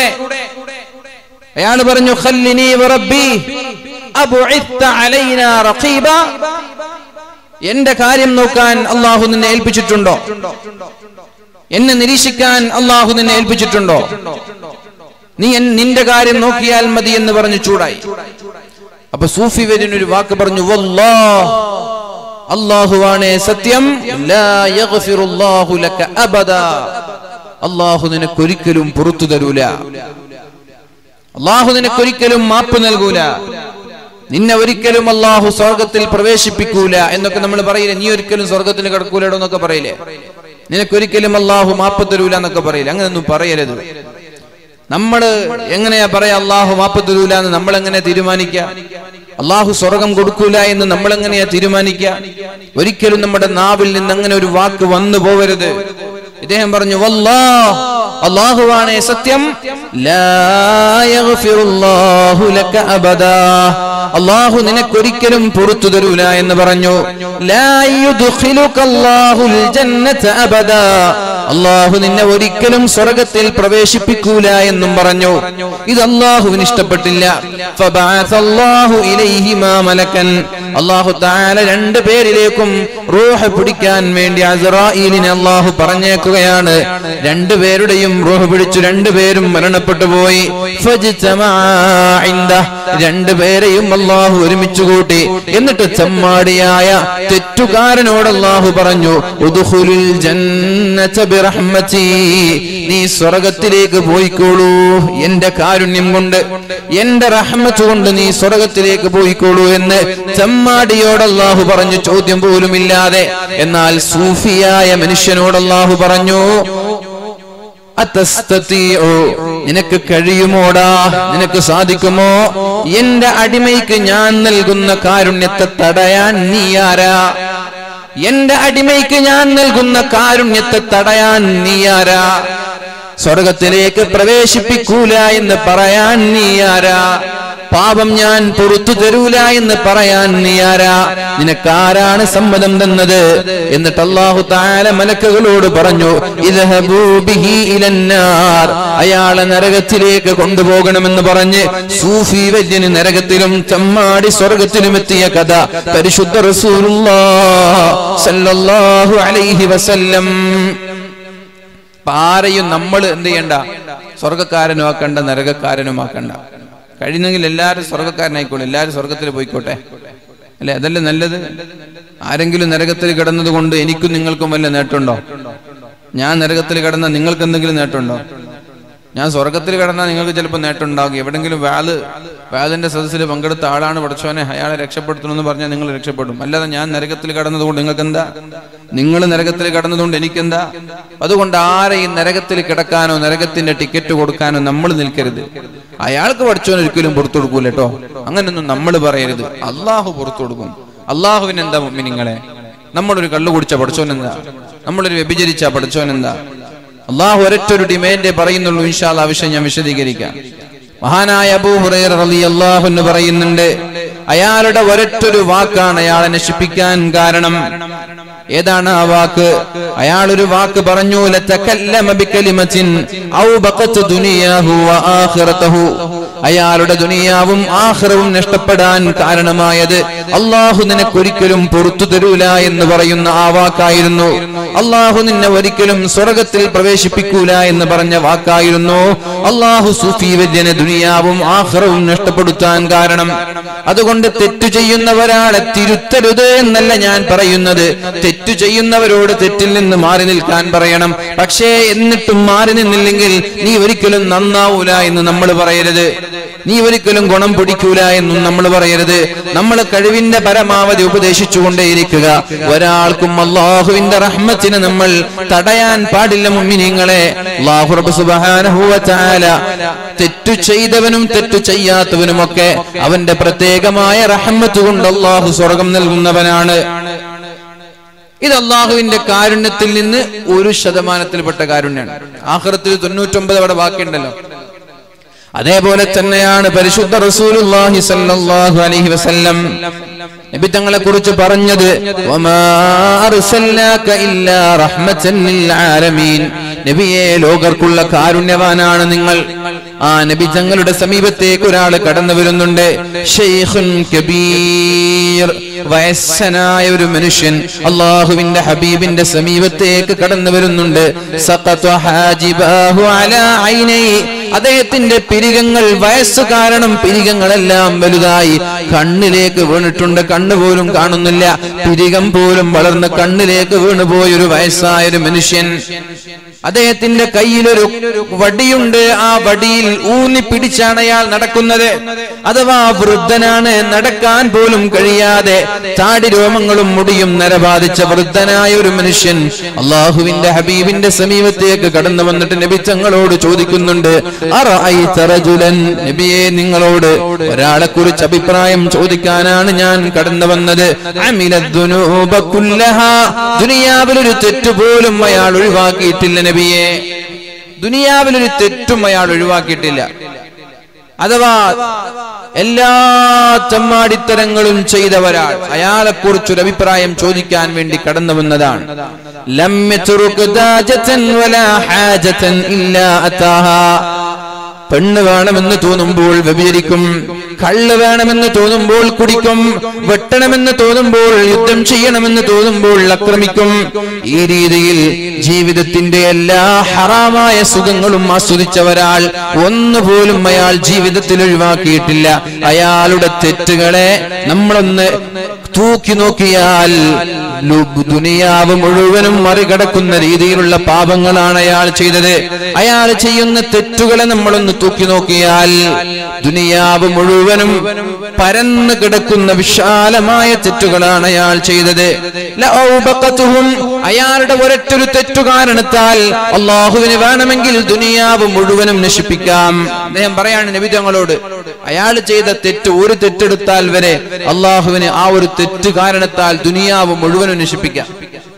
അയാൾ പറഞ്ഞു, ഖല്ലിനി വറബ്ബി അബുഇത്ത അലൈനാ റഖീബ, എന്റെ കാര്യം നോക്കാൻ അല്ലാഹു നിന്നെ ഏൽപ്പിച്ചിട്ടുണ്ടോ? എന്നെ നിരീക്ഷിക്കാൻ അല്ലാഹു നിന്നെ ഏൽപ്പിച്ചിട്ടുണ്ടോ? നീ നിന്റെ കാര്യം നോക്കിയാൽ മതി എന്ന് പറഞ്ഞു ചൂടായി. അപ്പൊ സൂഫി വര്യൻ ഒരു വാക്ക് പറഞ്ഞു, വല്ലാഹ്, അല്ലാഹുവാണേ സത്യം, ലാ യഗ്ഫിറുല്ലാഹു ലക അബദാ, അല്ലാഹു നിനക്കൊരിക്കലും പുറത്തു തരൂല, അല്ലാഹു നിനക്കൊരിക്കലും മാപ്പ് നൽകൂല, നിന്നെ ഒരിക്കലും അല്ലാഹു സ്വർഗത്തിൽ പ്രവേശിപ്പിക്കൂല എന്നൊക്കെ നമ്മൾ പറയില്ലേ. നീ ഒരിക്കലും സ്വർഗത്തിൽ കിടക്കൂലോ എന്നൊക്കെ പറയില്ലേ. നിനക്കൊരിക്കലും അല്ലാഹു മാപ്പ് തരൂല എന്നൊക്കെ പറയില്ല. അങ്ങനെയൊന്നും പറയരുത്. നമ്മള് എങ്ങനെയാ പറയാ അല്ലാഹു മാപ്പ് തരൂല എന്ന്? നമ്മൾ എങ്ങനെ തീരുമാനിക്കുക? അല്ലാഹു സ്വർഗം കൊടുക്കൂല എന്ന് നമ്മൾ എങ്ങനെയാ തീരുമാനിക്കുക? ഒരിക്കലും നമ്മുടെ നാവിൽ നിന്ന് അങ്ങനെ ഒരു വാക്ക് വന്നു പോവരുത്. ഇദ്ദേഹം പറഞ്ഞു, വല്ലാഹ്, അല്ലാഹുവാണേ സത്യം, ലാ യഗ്ഫിറുല്ലാഹു ലക അബദാ, അല്ലാഹു നിനക്കൊരിക്കലും പുറത്തു തരൂല എന്ന് പറഞ്ഞു. ലാ യുദ്ഖിലുകല്ലാഹുൽ ജന്നത അബദാ, അല്ലാഹു നിന്നെ ഒരിക്കലും സ്വർഗ്ഗത്തിൽ പ്രവേശിപ്പിക്കൂല എന്നും പറഞ്ഞു. ഇത് അല്ലാഹുവിന് ഇഷ്ടപ്പെട്ടില്ല. ഫബഅസല്ലാഹു ഇലൈഹിമാ മലക്കൻ, അല്ലാഹു തആല രണ്ട് പേരിലേക്കും റൂഹ് പിടിക്കാൻ വേണ്ടി അസ്റായീലിനെ അല്ലാഹു പറഞ്ഞേക്കുകയാണ്. രണ്ടുപേരുടെയും റൂഹ് പിടിച്ചു, രണ്ടുപേരും മരണപ്പെട്ടു പോയി. രണ്ടുപേരെയും അല്ലാഹു ഒരുമിച്ച് കൂട്ടി. എന്നിട്ട് ചമ്മാടിയായ തെറ്റുകാരനോട് അല്ലാഹു പറഞ്ഞു, ഉദ്ഖുലുൽ ജന്നത ബിറഹ്മതി, നീ സ്വർഗ്ഗത്തിലേക്ക് പോയിക്കോളൂ, എന്റെ കാരുണ്യം കൊണ്ട്, എന്റെ റഹ്മത്ത് കൊണ്ട് നീ സ്വർഗ്ഗത്തിലേക്ക് പോയിക്കോളൂ എന്ന് ചമ്മാടിയോട് അല്ലാഹു പറഞ്ഞു, ചോദ്യം പോലുമില്ലാതെ. എന്നാൽ സൂഫിയായ മനുഷ്യനോട് അല്ലാഹു പറഞ്ഞു, നിനക്ക് കഴിയുമോടാ, നിനക്ക് സാധിക്കുമോ എന്റെ അടിമയ്ക്ക് ഞാൻ നൽകുന്ന കാരുണ്യത്തെ തടയാൻ നീ ആരാ? എന്റെ അടിമയ്ക്ക് ഞാൻ നൽകുന്ന കാരുണ്യത്തെ തടയാൻ നീ ആരാ? സ്വർഗത്തിലേക്ക് പ്രവേശിപ്പിക്കൂല എന്ന് പറയാൻ നീ ആരാ? പാപം ഞാൻ പുറത്തു തരൂല എന്ന് പറയാൻ നീ ആരാ? നിനക്കാരാണ് സമ്മതം തന്നത്? എന്നിട്ട് അല്ലാഹു തആല മലക്കുകളോട് പറഞ്ഞു, ഇദ്ഹബൂ ബിഹി ഇലന്നാർ, അയാളെ നരകത്തിലേക്ക് കൊണ്ടുപോകണമെന്ന് പറഞ്ഞ് സൂഫി വര്യന് നരകത്തിലും ചമ്മാടി സ്വർഗത്തിലും എത്തിയ കഥ പരിശുദ്ധ റസൂലുള്ളാഹി സ്വല്ലല്ലാഹു അലൈഹി വസല്ലം. ആരെയും നമ്മൾ എന്ത് ചെയ്യണ്ട, സ്വർഗക്കാരനും ആക്കണ്ട, നരകക്കാരനും ആക്കണ്ട. കഴിയുന്നെങ്കിൽ എല്ലാവരും സ്വർഗക്കാരനായിക്കോട്ടെ, എല്ലാവരും സ്വർഗത്തിൽ പോയിക്കോട്ടെ, അല്ലെ? അതല്ലേ നല്ലത്. ആരെങ്കിലും നരകത്തിൽ കിടന്നത് കൊണ്ട് എനിക്കും നിങ്ങൾക്കും വല്ല നേട്ടമുണ്ടോ? ഞാൻ നരകത്തിൽ കിടന്നാൽ നിങ്ങൾക്ക് എന്തെങ്കിലും നേട്ടമുണ്ടോ? ഞാൻ സ്വർഗത്തിൽ കിടന്നാൽ നിങ്ങൾക്ക് ചിലപ്പോൾ നേട്ടം ഉണ്ടാകും. എവിടെങ്കിലും വാലിന്റെ സദസ്സിൽ പങ്കെടുത്ത ആളാണ് പഠിച്ചവനെ, അയാളെ രക്ഷപ്പെടുത്തണമെന്ന് പറഞ്ഞാൽ നിങ്ങൾ രക്ഷപ്പെടും. അല്ലാതെ ഞാൻ നരകത്തിൽ കടന്നതുകൊണ്ട് നിങ്ങൾക്ക് എന്താ? നിങ്ങൾ നരകത്തിൽ കടന്നതുകൊണ്ട് എനിക്കെന്താ? അതുകൊണ്ട് ആരെയും നരകത്തിൽ കിടക്കാനോ നരകത്തിന്റെ ടിക്കറ്റ് കൊടുക്കാനോ നമ്മൾ നിൽക്കരുത്. അയാൾക്ക് പഠിച്ചവൻ ഒരിക്കലും പുറത്തു കൊടുക്കൂല കേട്ടോ. അങ്ങനൊന്നും നമ്മൾ പറയരുത്. അള്ളാഹു പുറത്തു കൊടുക്കും. അള്ളാഹുവിന് എന്താ മുഅ്മിനീങ്ങളെ? നമ്മളൊരു കള്ളു കുടിച്ച പഠിച്ചവൻ എന്താ? നമ്മളൊരു വ്യഭിചരിച്ച പഠിച്ചവൻ എന്താ? അള്ളാഹു ഒരൊറ്റൊരു ഡിമാൻഡേ പറയുന്നുള്ളൂ. ഇൻഷാ അല്ലാഹ് ആ വിഷയം ഞാൻ വിശദീകരിക്കാം. മഹാനായ അബൂ ഹുറൈറ റളിയല്ലാഹു അൻഹു പറയുന്നുണ്ട്, അയാളുടെ ഒരൊറ്റൊരു വാക്കാണ് അയാളെ നശിപ്പിക്കാൻ കാരണം. ഏതാണ് ആ വാക്ക്? അയാളൊരു വാക്ക് പറഞ്ഞു, ലതകല്ലമ ബികലിമത്തിൻ ഔ ബഖത ദുനിയാഹു വആഖിറതഹു. അയാളുടെ ദുനിയാവും ആഖിറവും നഷ്ടപ്പെടാൻ കാരണമായത് അല്ലാഹു നിനക്കൊരിക്കലും പുറത്തു തരൂല എന്ന് പറയുന്ന ആ വാക്കായിരുന്നു. അല്ലാഹു നിന്നെ ഒരിക്കലും സ്വർഗത്തിൽ പ്രവേശിപ്പിക്കൂല എന്ന് പറഞ്ഞ വാക്കായിരുന്നു അല്ലാഹു സൂഫി വര്യനെ ദുനിയാവും ആഖിറവും നഷ്ടപ്പെടുത്താൻ കാരണം. അതുകൊണ്ട് തെറ്റു ചെയ്യുന്നവരാളെ തിരുത്തരുത് എന്നല്ല ഞാൻ പറയുന്നത്. തെറ്റു ചെയ്യുന്നവരോട് തെറ്റിൽ നിന്ന് മാറി നിൽക്കാൻ പറയണം. പക്ഷേ എന്നിട്ടും മാറി നിന്നില്ലെങ്കിൽ നീ ഒരിക്കലും നന്നാവൂല എന്ന് നമ്മൾ പറയരുത്. നീ ഒരിക്കലും ഗുണം പിടിക്കൂല എന്നും നമ്മൾ പറയരുത്. നമ്മൾ കഴിവിന്റെ പരമാവധി ഉപദേശിച്ചുകൊണ്ടേയിരിക്കുക. ഒരാൾക്കും അല്ലാഹുവിന്റെ റഹ്മത്തിനെ നമ്മൾ തടയാൻ പാടില്ല മുഅ്മിനീങ്ങളെ. അല്ലാഹു റബ്ബ് സുബ്ഹാനഹു വ തആല തെറ്റു ചെയ്തവനും തെറ്റു ചെയ്യാത്തവനുമൊക്കെ അവന്റെ പ്രത്യേകമായ റഹ്മത്ത് കൊണ്ട് അല്ലാഹു സ്വർഗ്ഗം നൽകുന്നവനാണ്. ഇത് അല്ലാഹുവിന്റെ കാരുണ്യത്തിൽ നിന്ന് 1% കാരുണ്യമാണ്. ആഖിറത്തിൽ 99 അവിടെ ബാക്കിയുണ്ടല്ലോ. അതേപോലെ തന്നെയാണ് പരിശുദ്ധ റസൂലുള്ളാഹി സ്വല്ലല്ലാഹു അലൈഹി വസല്ലം നബി തങ്ങളെ കുറിച്ച് പറഞ്ഞത്, വമാ അർസൽനാക ഇല്ലാ റഹ്മത്തൻ ലിൽ ആലമീൻ. നബിയെ, ലോകർക്കുള്ള കാരുണ്യവാനാണ് നിങ്ങൾ. ആ നബി തങ്ങളുടെ സമീപത്തേക്ക് ഒരാൾ കടന്നു വരുന്നുണ്ട്. ശൈഖുൻ കബീർ, വയസ്സനായ ഒരു മനുഷ്യൻ അല്ലാഹുവിന്റെ ഹബീബിന്റെ സമീപത്തേക്ക് കടന്നു വരുന്നുണ്ട്. സഖത ഹാജിബാഹു അലാ ഐനൈ, അദ്ദേഹത്തിന്റെ പിരികങ്ങൾ, വയസ്സ് കാരണം പിരികങ്ങളെല്ലാം വലുതായി കണ്ണിലേക്ക് വീണിട്ടുണ്ട്. കണ്ണുപോലും കാണുന്നില്ല. പിരികം പോലും വളർന്ന് കണ്ണിലേക്ക് വീണുപോയൊരു വയസ്സായൊരു മനുഷ്യൻ. അദ്ദേഹത്തിന്റെ കയ്യിലൊരു വടിയുണ്ട്. ആ വടിയിൽ ഊന്നി പിടിച്ചാണ് അയാൾ നടക്കുന്നത്. അഥവാ വൃദ്ധനാണ്, നടക്കാൻ പോലും കഴിയാതെ താടി രോമങ്ങളും മുടിയും നരബാധിച്ച വൃദ്ധനായ ഒരു മനുഷ്യൻ അല്ലാഹുവിന്റെ ഹബീബിന്റെ സമീപത്തേക്ക് കടന്നു വന്നിട്ട് നബി തങ്ങളോട് ചോദിക്കുന്നുണ്ട്, അറഅയ്ത റജുലൻ, നബിയെ, നിങ്ങളോട് ഒരാളെ കുറിച്ച് അഭിപ്രായം ചോദിക്കാനാണ് ഞാൻ കടന്നു വന്നത്. അമിലദ്ദുനൂബ കുല്ലഹാ, ദുനിയാവിലൊരു തെറ്റുപോലും അയാൾ ഒഴിവാക്കിയിട്ടില്ല നബിയെ. ദുനിയാവിലൊരു തെറ്റും അയാൾ ഒഴിവാക്കിയിട്ടില്ല. അഥവാ എല്ലാ ചമ്മാടിത്തരങ്ങളും ചെയ്തവരാൾ അയാളെ കുറിച്ചൊരു അഭിപ്രായം ചോദിക്കാൻ വേണ്ടി കടന്നു വന്നതാണ്. ലം യത്റുക ദാജതൻ വലാ ഹാജതൻ ഇല്ലാ അതാഹാ, പെണ്ണ് വേണമെന്ന് തോന്നുമ്പോൾ വ്യഭിചരിക്കും, കള്ള് വേണമെന്ന് തോന്നുമ്പോൾ കുടിക്കും, വെട്ടണമെന്ന് തോന്നുമ്പോൾ യുദ്ധം ചെയ്യണമെന്ന് തോന്നുമ്പോൾ ആക്രമിക്കും. ഈ രീതിയിൽ ജീവിതത്തിന്റെ എല്ലാ ഹറാമായ സുഖങ്ങളും ആസ്വദിച്ച ഒരാൾ ഒന്നുപോലും അയാൾ ജീവിതത്തിൽ ഒഴിവാക്കിയിട്ടില്ല. അയാളുടെ തെറ്റുകളെ നമ്മളൊന്ന് തൂക്കി നോക്കിയാൽ ദുനിയാവ് മുഴുവനും മറികടക്കുന്ന രീതിയിലുള്ള പാപങ്ങളാണ് അയാൾ ചെയ്തത്. അയാൾ ചെയ്യുന്ന തെറ്റുകളെ നമ്മളൊന്ന് തൂക്കി നോക്കിയാൽ ദുനിയാവ് മുഴുവനും പരന്നു കിടക്കുന്ന വിശാലമായ തെറ്റുകളാണ് അയാൾ ചെയ്തത്. അയാളുടെ ഒരൊറ്റൊരു തെറ്റു കാരണത്താൽ അള്ളാഹുവിന് വേണമെങ്കിൽ ദുനിയാവ് മുഴുവനും നശിപ്പിക്കാം. അദ്ദേഹം പറയാണ് നബി തങ്ങളോട്, അയാൾ ചെയ്ത തെറ്റ് ഒരു തെറ്റെടുത്താൽ വരെ അള്ളാഹുവിന് ആ ഒരു തെറ്റ് കാരണത്താൽ ദുനിയാവ് മുഴുവനും നശിപ്പിക്കാം.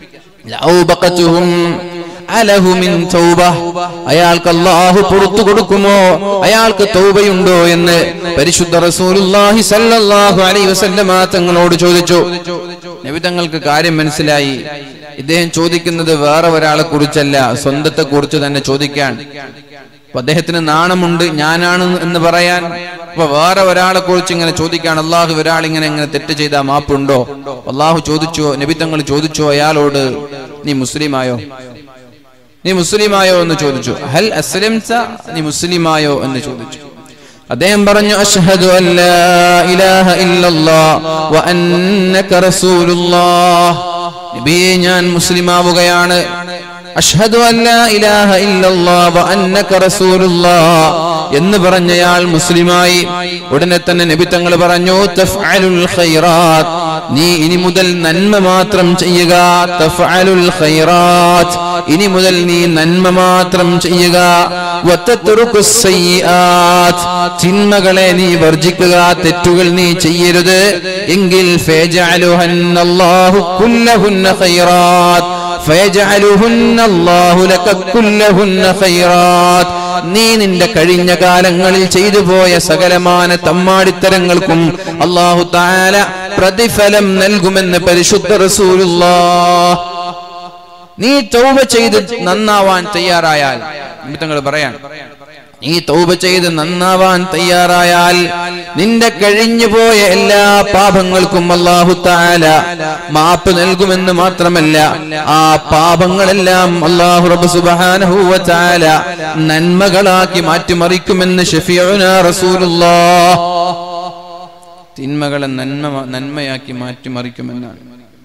അയാൾക്ക് അല്ലാഹു പുറത്തു കൊടുക്കുമോ, അയാൾക്ക് തൗബയുണ്ടോ എന്ന് പരിശുദ്ധ റസൂലുള്ളാഹി സ്വല്ലല്ലാഹു അലൈഹി വസല്ലമ തങ്ങളോട് ചോദിച്ചു. നബി തങ്ങൾക്ക് കാര്യം മനസ്സിലായി. ഇദ്ദേഹം ചോദിക്കുന്നത് വേറെ ഒരാളെ കുറിച്ചല്ല, സ്വന്തത്തെ കുറിച്ച് തന്നെ ചോദിക്കാൻ. അപ്പൊ അദ്ദേഹത്തിന് നാണമുണ്ട് ഞാനാണ് എന്ന് പറയാൻ. അപ്പൊ വേറെ ഒരാളെ കുറിച്ച് ഇങ്ങനെ ചോദിക്കാൻ, അള്ളാഹു ഒരാൾ ഇങ്ങനെ തെറ്റ് ചെയ്താൽ മാപ്പുണ്ടോ? അള്ളാഹു ചോദിച്ചോ, നബി തങ്ങൾ ചോദിച്ചോ അയാളോട്, നീ മുസ്ലിമായോ, നീ മുസ്ലിമായോ എന്ന് ചോദിച്ചു. ഹൽ അസ്ലംത, നീ മുസ്ലിമായോ എന്ന് ചോദിച്ചു. അദ്ദേഹം പറഞ്ഞു, അഷ്ഹദു അല്ലാ ഇലാഹ ഇല്ലല്ലാഹ് വ അന്നക റസൂലുള്ളാഹ്. നബിയേ, ഞാൻ മുസ്ലിമാവുകയാണ്. അഷ്ഹദു അല്ലാ ഇലാഹ ഇല്ലല്ലാഹ് വ അന്നക റസൂലുള്ളാഹ് എന്ന് പറഞ്ഞയാൾ മുസ്ലിമായി. ഉടനെ തന്നെ നബി തങ്ങൾ പറഞ്ഞു, തഫ്അലുൽ ഖൈറാത്ത്, നീ ഇനി മുതൽ നന്മ മാത്രം ചെയ്യുക. തഫ്അലുൽ ഖൈറാത്ത്, ഇനി മുതൽ നീ നന്മ മാത്രം ചെയ്യുക. വതത്റുകുസ് സയ്യിആത്ത്, തിന്മകളെ നീ വർജിക്കുക, തെറ്റുകൾ നീ ചെയ്യരുത്. എങ്കിൽ ഫയജഅലുഹന്നല്ലാഹു കുല്ലഹുന്ന ഖൈറാത്ത്, ഫയജഅലുഹന്നല്ലാഹു ലക കുല്ലഹുന്ന ഖൈറാത്ത്. നീ നിന്റെ കഴിഞ്ഞ കാലങ്ങളിൽ ചെയ്തു പോയ സകലമാന തമ്മാടിത്തരങ്ങൾക്കും അല്ലാഹു തആല പ്രതിഫലം നൽകുമെന്ന് പരിശുദ്ധ റസൂലുള്ളാഹ്. നീ തൗബ ചെയ്ത് നന്നാവാൻ തയ്യാറായാൽ, തങ്ങൾ പറയാൻ, നീ തൗബ ചെയ്ത് നന്നാവാൻ തയ്യാറായാൽ നിന്റെ കഴിഞ്ഞു പോയ എല്ലാ പാപങ്ങൾക്കും അല്ലാഹു തആല മാപ്പ് നൽകുമെന്ന് മാത്രമല്ല, ആ പാപങ്ങളെല്ലാം അല്ലാഹു റബ്ബ് സുബ്ഹാനഹു വ തആല നന്മകളാക്കി മാറ്റിമറിക്കുമെന്ന് ശഫീഉനാ റസൂലുള്ളാഹ്. തിന്മകളെ നന്മയാക്കി മാറ്റിമറിക്കുമെന്നാണ്.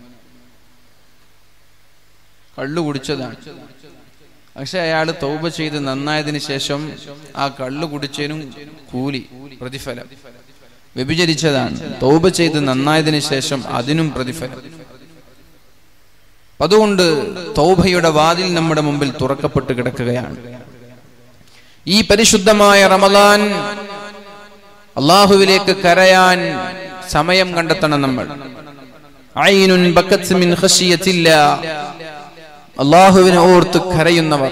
കള്ളു കുടിച്ചതാണ്, പക്ഷെ അയാൾ തൗബ ചെയ്ത് നന്നായതിനു ശേഷം ആ കള്ളു കുടിച്ചതിനും കൂലി, പ്രതിഫലം. വ്യഭിചരിച്ചതാണ്, തൗബ ചെയ്ത് നന്നായതിനു ശേഷം അതിനും പ്രതിഫലം. അതുകൊണ്ട് തൗബയുടെ വാതിൽ നമ്മുടെ മുമ്പിൽ തുറക്കപ്പെട്ട് കിടക്കുകയാണ്. ഈ പരിശുദ്ധമായ റമദാൻ അല്ലാഹുവിലേക്ക് കരയാൻ സമയം കണ്ടെത്തണം നമ്മൾ. ഐനുൻ ബക്കത് മിൻ ഖശിയത്തില്ലാഹ്, അല്ലാഹുവിനെ ഓർത്ത് കരയുന്നവർ,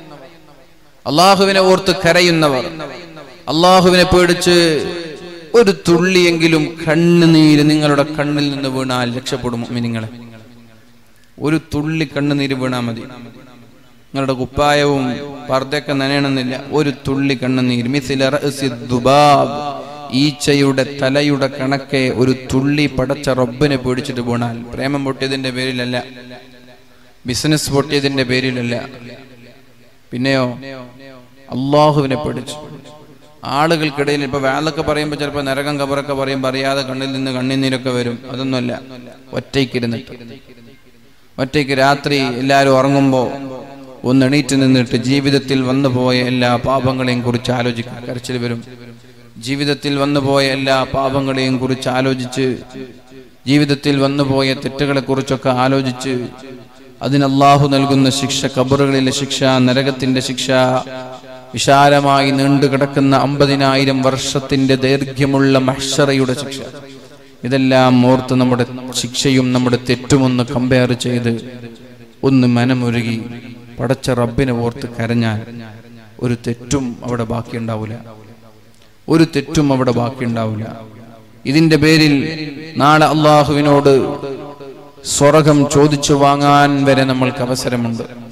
അല്ലാഹുവിനെ ഓർത്ത് കരയുന്നവർ, അല്ലാഹുവിനെ പേടിച്ച് ഒരു തുള്ളിയെങ്കിലും കണ്ണുനീര് നിങ്ങളുടെ കണ്ണിൽ നിന്ന് വീണാൽ രക്ഷപ്പെടും മുഅ്മിനീങ്ങളെ. ഒരു തുള്ളി കണ്ണുനീര് വീണാൽ മതി. നിങ്ങളുടെ കുപ്പായവും പർദ്ദയൊക്കെ നനയണമെന്നില്ല, ഒരു തുള്ളി കണ്ണുനീര്. മിസ്ല റഅസി ദുബാബ്, ഈച്ചയുടെ തലയുടെ കണക്കെ ഒരു തുള്ളി പടച്ച റബ്ബിനെ പേടിച്ചിട്ട് വീണാൽ, പ്രേമം പൊട്ടിയതിന്റെ പേരിലല്ല, ബിസിനസ് പൊട്ടിയതിന്റെ പേരിലല്ല, പിന്നെയോ അള്ളാഹുവിനെ പേടിച്ചു. ആളുകൾക്കിടയിൽ ഇപ്പൊ വേളൊക്കെ പറയുമ്പോൾ ചിലപ്പോൾ നരകം കബറൊക്കെ പറയുമ്പോൾ അറിയാതെ കണ്ണിൽ നിന്ന് കണ്ണുനീരൊക്കെ വരും. അതൊന്നുമല്ല, ഒറ്റയ്ക്കിരുന്നിട്ട്, ഒറ്റയ്ക്ക് രാത്രി എല്ലാവരും ഉറങ്ങുമ്പോൾ ഒന്ന് എണീറ്റ് നിന്നിട്ട് ജീവിതത്തിൽ വന്നുപോയ എല്ലാ പാപങ്ങളെയും കുറിച്ച് ആലോചിക്കും. കരച്ചിൽ വരും. ജീവിതത്തിൽ വന്നുപോയ എല്ലാ പാപങ്ങളെയും കുറിച്ച് ആലോചിച്ച്, ജീവിതത്തിൽ വന്നുപോയ തെറ്റുകളെ കുറിച്ചൊക്കെ ആലോചിച്ച്, അതിന് അല്ലാഹു നൽകുന്ന ശിക്ഷ, ഖബറുകളിലെ ശിക്ഷ, നരകത്തിന്റെ ശിക്ഷ, വിശാലമായി നീണ്ടുകിടക്കുന്ന 50,000 വർഷത്തിന്റെ ദൈർഘ്യമുള്ള മഹ്ശറയുടെ ശിക്ഷ, ഇതെല്ലാം ഓർത്ത് നമ്മുടെ ശിക്ഷയും നമ്മുടെ തെറ്റുമൊന്ന് കമ്പയർ ചെയ്ത് ഒന്ന് മനമൊരുകി പടച്ച റബ്ബിനെ ഓർത്ത് കരഞ്ഞാൽ ഒരു തെറ്റും അവിടെ ബാക്കിയുണ്ടാവില്ല, ഒരു തെറ്റും അവിടെ ബാക്കിയുണ്ടാവില്ല. ഇതിന്റെ പേരിൽ നാളെ അല്ലാഹുവിനോട് സ്വർഗ്ഗം ചോദിച്ചു വാങ്ങാൻ വരെ നമ്മൾക്ക് അവസരമുണ്ട്.